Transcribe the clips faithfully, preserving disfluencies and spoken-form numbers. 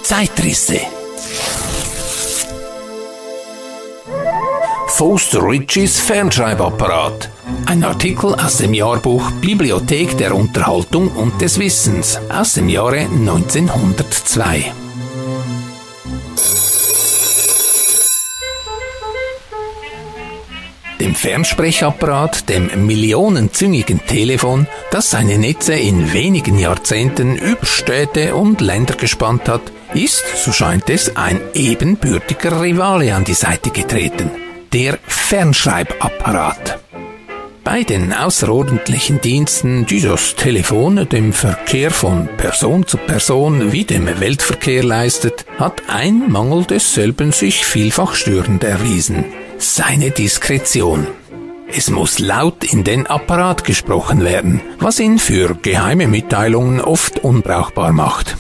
Zeitrisse. Foster Ritchies Fernschreibapparat. Ein Artikel aus dem Jahrbuch Bibliothek der Unterhaltung und des Wissens aus dem Jahre neunzehnhundertzwei. Dem Fernsprechapparat, dem millionenzüngigen Telefon, das seine Netze in wenigen Jahrzehnten über Städte und Länder gespannt hat, ist, so scheint es, ein ebenbürtiger Rivale an die Seite getreten. Der Fernschreibapparat. Bei den außerordentlichen Diensten, die das Telefon dem Verkehr von Person zu Person wie dem Weltverkehr leistet, hat ein Mangel desselben sich vielfach störend erwiesen. Seine Diskretion. Es muss laut in den Apparat gesprochen werden, was ihn für geheime Mitteilungen oft unbrauchbar macht.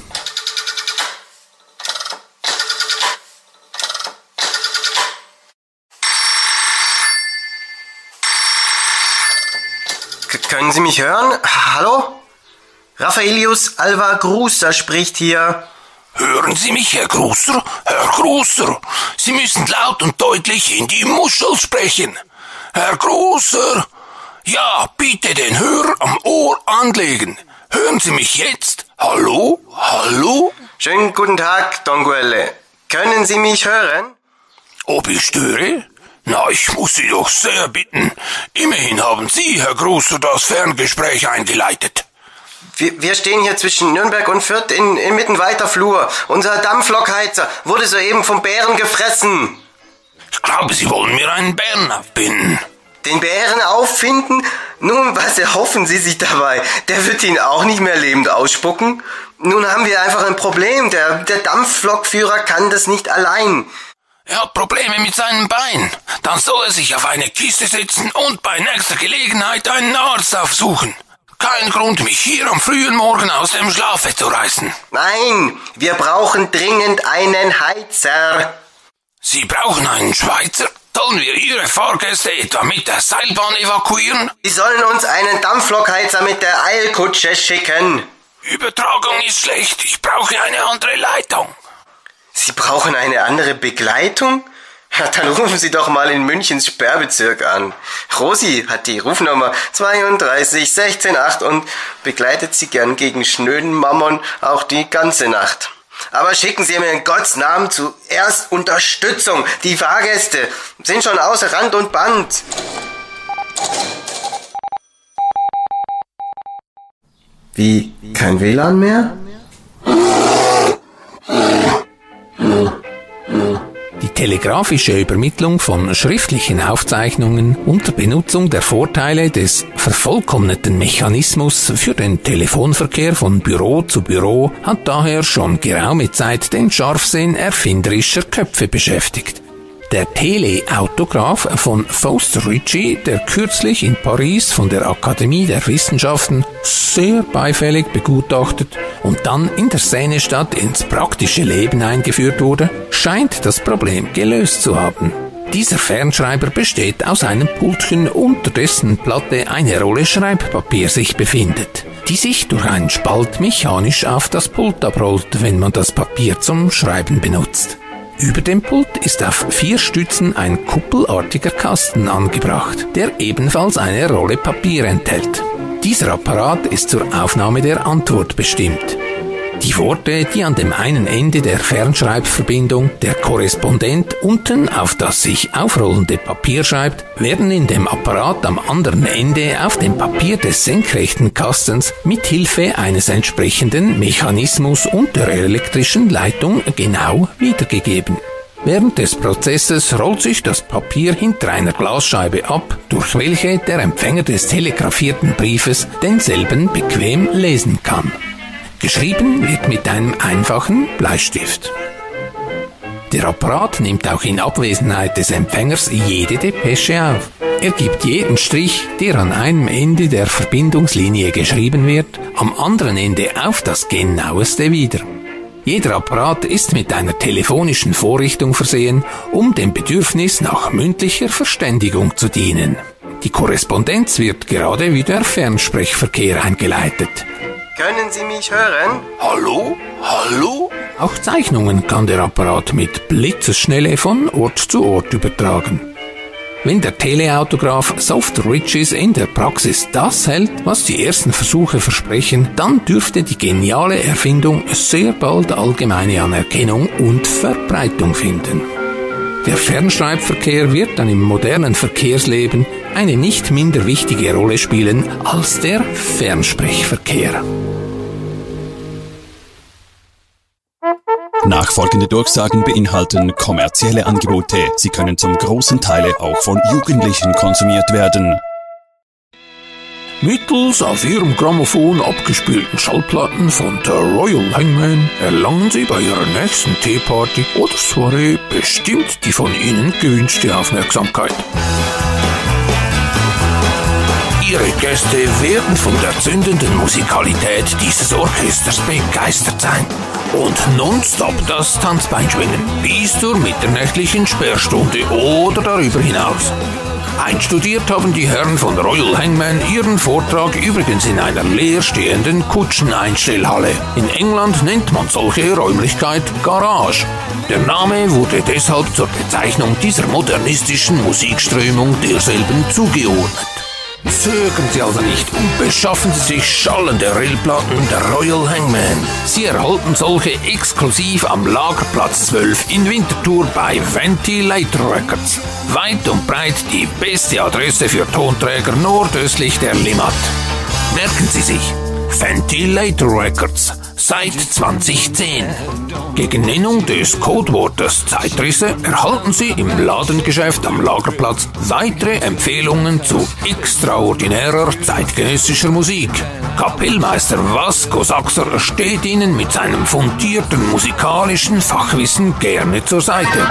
Können Sie mich hören? Hallo? Raffaelius Alva Grußer spricht hier. Hören Sie mich, Herr Grußer? Herr Grußer, Sie müssen laut und deutlich in die Muschel sprechen. Herr Grußer, ja, bitte den Hörer am Ohr anlegen. Hören Sie mich jetzt? Hallo? Hallo? Schönen guten Tag, Don Guelle. Können Sie mich hören? Ob ich störe? Na, ich muss Sie doch sehr bitten. Immerhin haben Sie, Herr Grußer, das Ferngespräch eingeleitet. Wir, wir stehen hier zwischen Nürnberg und Fürth in, in mitten weiter Flur. Unser Dampflokheizer wurde soeben vom Bären gefressen. Ich glaube, Sie wollen mir einen Bären abbinden. Den Bären auffinden? Nun, was erhoffen Sie sich dabei? Der wird ihn auch nicht mehr lebend ausspucken. Nun haben wir einfach ein Problem. Der, der Dampflokführer kann das nicht allein. Er hat Probleme mit seinem Bein. Dann soll er sich auf eine Kiste setzen und bei nächster Gelegenheit einen Arzt aufsuchen. Kein Grund, mich hier am frühen Morgen aus dem Schlafe zu reißen. Nein, wir brauchen dringend einen Heizer. Sie brauchen einen Schweizer? Sollen wir Ihre Fahrgäste etwa mit der Seilbahn evakuieren? Sie sollen uns einen Dampflokheizer mit der Eilkutsche schicken. Übertragung ist schlecht. Ich brauche eine andere Leitung. Sie brauchen eine andere Begleitung? Ja, dann rufen Sie doch mal in Münchens Sperrbezirk an. Rosi hat die Rufnummer zweiunddreißig sechzehn acht und begleitet Sie gern gegen schnöden Mammon auch die ganze Nacht. Aber schicken Sie mir in Gottes Namen zuerst Unterstützung. Die Fahrgäste sind schon außer Rand und Band. Wie? Kein W L A N mehr? Die telegrafische Übermittlung von schriftlichen Aufzeichnungen unter Benutzung der Vorteile des vervollkommneten Mechanismus für den Telefonverkehr von Büro zu Büro hat daher schon geraume Zeit den Scharfsinn erfinderischer Köpfe beschäftigt. Der Teleautograph von Foster Ritchie, der kürzlich in Paris von der Akademie der Wissenschaften sehr beifällig begutachtet und dann in der Szenestadt ins praktische Leben eingeführt wurde, scheint das Problem gelöst zu haben. Dieser Fernschreiber besteht aus einem Pultchen, unter dessen Platte eine Rolle Schreibpapier sich befindet, die sich durch einen Spalt mechanisch auf das Pult abrollt, wenn man das Papier zum Schreiben benutzt. Über dem Pult ist auf vier Stützen ein kuppelartiger Kasten angebracht, der ebenfalls eine Rolle Papier enthält. Dieser Apparat ist zur Aufnahme der Antwort bestimmt. Die Worte, die an dem einen Ende der Fernschreibverbindung der Korrespondent unten auf das sich aufrollende Papier schreibt, werden in dem Apparat am anderen Ende auf dem Papier des senkrechten Kastens mit Hilfe eines entsprechenden Mechanismus und der elektrischen Leitung genau wiedergegeben. Während des Prozesses rollt sich das Papier hinter einer Glasscheibe ab, durch welche der Empfänger des telegrafierten Briefes denselben bequem lesen kann. Geschrieben wird mit einem einfachen Bleistift. Der Apparat nimmt auch in Abwesenheit des Empfängers jede Depesche auf. Er gibt jeden Strich, der an einem Ende der Verbindungslinie geschrieben wird, am anderen Ende auf das genaueste wieder. Jeder Apparat ist mit einer telefonischen Vorrichtung versehen, um dem Bedürfnis nach mündlicher Verständigung zu dienen. Die Korrespondenz wird gerade wie der Fernsprechverkehr eingeleitet. Können Sie mich hören? Hallo? Hallo? Auch Zeichnungen kann der Apparat mit Blitzesschnelle von Ort zu Ort übertragen. Wenn der Teleautograph Soft Riches in der Praxis das hält, was die ersten Versuche versprechen, dann dürfte die geniale Erfindung sehr bald allgemeine Anerkennung und Verbreitung finden. Der Fernschreibverkehr wird dann im modernen Verkehrsleben eine nicht minder wichtige Rolle spielen als der Fernsprechverkehr. Nachfolgende Durchsagen beinhalten kommerzielle Angebote. Sie können zum großen Teil auch von Jugendlichen konsumiert werden. Mittels auf Ihrem Grammophon abgespielten Schallplatten von der Royal Hangman erlangen Sie bei Ihrer nächsten Teeparty oder Soiree bestimmt die von Ihnen gewünschte Aufmerksamkeit. Ihre Gäste werden von der zündenden Musikalität dieses Orchesters begeistert sein und nonstop das Tanzbein schwingen bis zur mitternächtlichen Sperrstunde oder darüber hinaus. Einstudiert haben die Herren von Royal Hangman ihren Vortrag übrigens in einer leerstehenden Kutscheneinstellhalle. In England nennt man solche Räumlichkeit Garage. Der Name wurde deshalb zur Bezeichnung dieser modernistischen Musikströmung derselben zugeordnet. Zögern Sie also nicht und beschaffen Sie sich schallende Rillplatten der Royal Hangman. Sie erhalten solche exklusiv am Lagerplatz zwölf in Winterthur bei Ventilator Records. Weit und breit die beste Adresse für Tonträger nordöstlich der Limmat. Merken Sie sich, Ventilator Records, seit zweitausendzehn. Gegen Nennung des Codewortes Zeitrisse erhalten Sie im Ladengeschäft am Lagerplatz weitere Empfehlungen zu extraordinärer zeitgenössischer Musik. Kapellmeister Vasco Saxer steht Ihnen mit seinem fundierten musikalischen Fachwissen gerne zur Seite.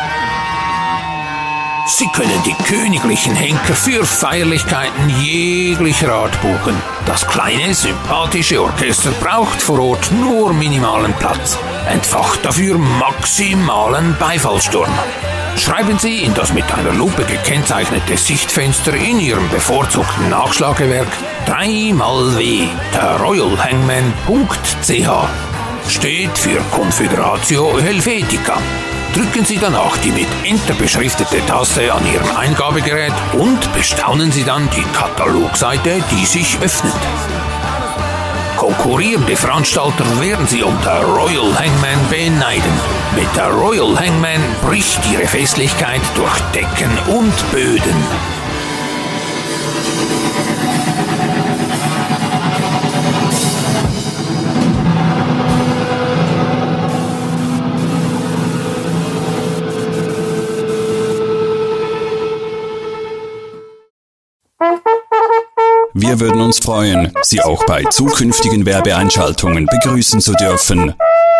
Sie können die königlichen Henker für Feierlichkeiten jeglicher Art buchen. Das kleine, sympathische Orchester braucht vor Ort nur minimalen Platz, entfacht dafür maximalen Beifallssturm. Schreiben Sie in das mit einer Lupe gekennzeichnete Sichtfenster in Ihrem bevorzugten Nachschlagewerk drei mal W, der royal hangman punkt c h. Steht für Confederatio Helvetica. Drücken Sie danach die mit Enter beschriftete Taste an Ihrem Eingabegerät und bestaunen Sie dann die Katalogseite, die sich öffnet. Konkurrierende Veranstalter werden Sie um der Royal Hangman beneiden. Mit der Royal Hangman bricht Ihre Festlichkeit durch Decken und Böden. Wir würden uns freuen, Sie auch bei zukünftigen Werbeeinschaltungen begrüßen zu dürfen.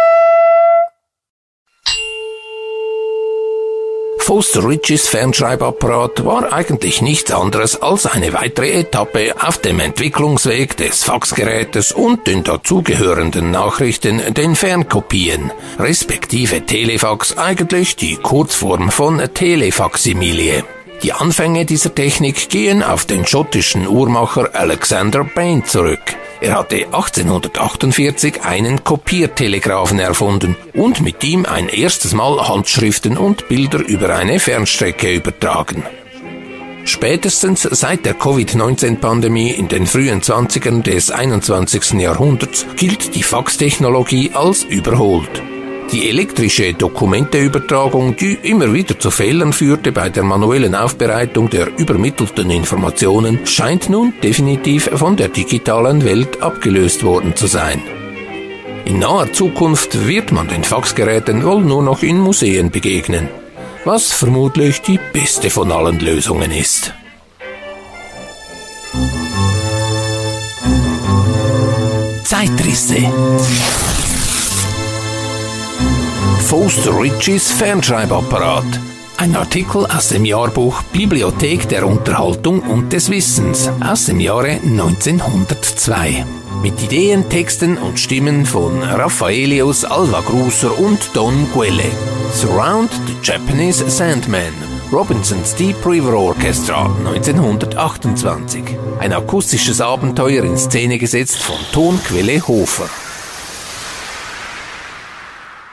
Foster Riches Fernschreibapparat war eigentlich nichts anderes als eine weitere Etappe auf dem Entwicklungsweg des Faxgerätes und den dazugehörenden Nachrichten, den Fernkopien, respektive Telefax, eigentlich die Kurzform von Telefaximilie. Die Anfänge dieser Technik gehen auf den schottischen Uhrmacher Alexander Bain zurück. Er hatte achtzehnhundertachtundvierzig einen Kopiertelegraphen erfunden und mit ihm ein erstes Mal Handschriften und Bilder über eine Fernstrecke übertragen. Spätestens seit der Covid neunzehn Pandemie in den frühen Zwanzigern des einundzwanzigsten Jahrhunderts gilt die Faxtechnologie als überholt. Die elektrische Dokumenteübertragung, die immer wieder zu Fehlern führte bei der manuellen Aufbereitung der übermittelten Informationen, scheint nun definitiv von der digitalen Welt abgelöst worden zu sein. In naher Zukunft wird man den Faxgeräten wohl nur noch in Museen begegnen, was vermutlich die beste von allen Lösungen ist. Zeitrisse. Foster Riches Fernschreibapparat. Ein Artikel aus dem Jahrbuch Bibliothek der Unterhaltung und des Wissens aus dem Jahre neunzehnhundertzwei. Mit Ideen, Texten und Stimmen von Raffaelius Alvagruser und Don Quelle. Surround the Japanese Sandman. Robinson's Deep River Orchestra neunzehnhundertachtundzwanzig. Ein akustisches Abenteuer in Szene gesetzt von Tonquelle Hofer.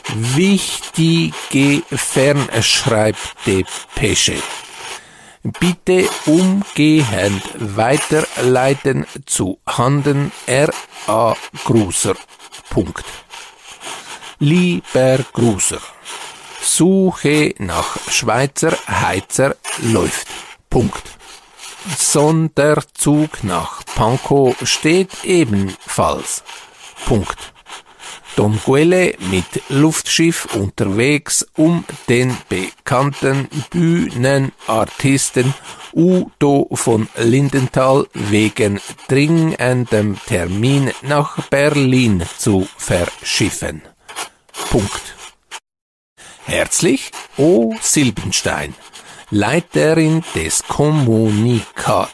Wichtige Fernschreibdepesche. Bitte umgehend weiterleiten zu Handen R A. Gruser. Punkt. Lieber Gruser, Suche nach Schweizer Heizer läuft. Punkt. Sonderzug nach Pankow steht ebenfalls. Punkt. Don Guelle mit Luftschiff unterwegs, um den bekannten Bühnenartisten Udo von Lindenthal wegen dringendem Termin nach Berlin zu verschiffen. Punkt. Herzlich O. Silbenstein, Leiterin des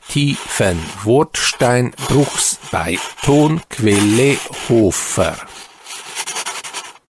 kommunikativen Wortsteinbruchs bei Tonquelle Hofer.